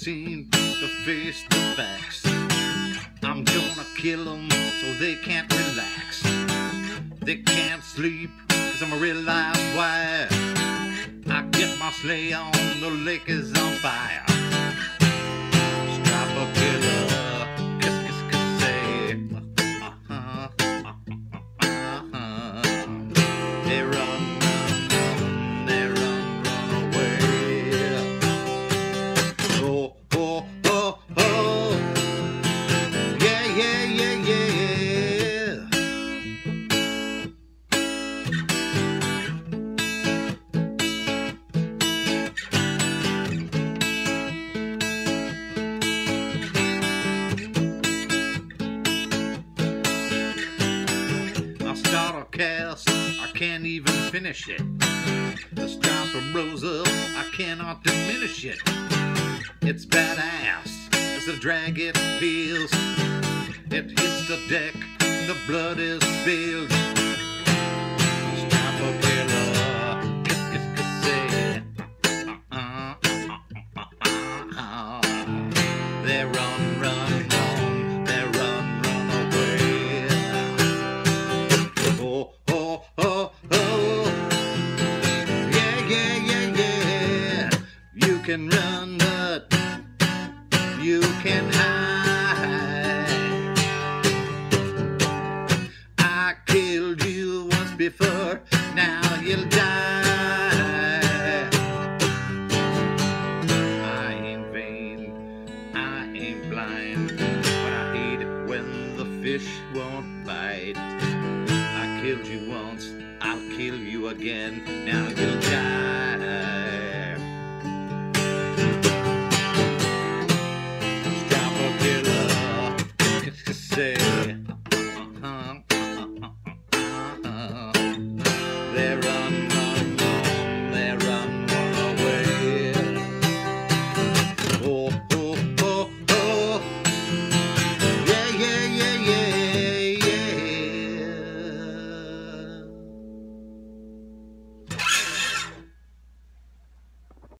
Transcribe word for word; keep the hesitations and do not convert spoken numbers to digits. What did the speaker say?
seem to face the facts. I'm gonna kill them so they can't relax. They can't sleep cause I'm a real live wire. I get my sleigh on, the lake is on fire. Strap a killer, kiss, kiss, kiss, say. Uh-huh, uh-huh. They run, run, run, they run, run away. Oh, oh, oh, oh. Yeah, yeah, yeah, yeah. Start a cast, I can't even finish it. The stripe of Rosa, I cannot diminish it. It's badass as the drag it feels. It hits the deck, the blood is spilled. Stripe of killer, kiss, kiss, kiss, say. Uh-uh, uh-uh, uh-uh. They run, run, run, they run, run away. Oh, oh, oh, oh. Yeah, yeah, yeah, yeah. You can run, but you can hide. I killed you once before, now you'll die. I ain't vain, I ain't blind, but I hate it when the fish won't bite. I killed you once, I'll kill you again, now you'll die.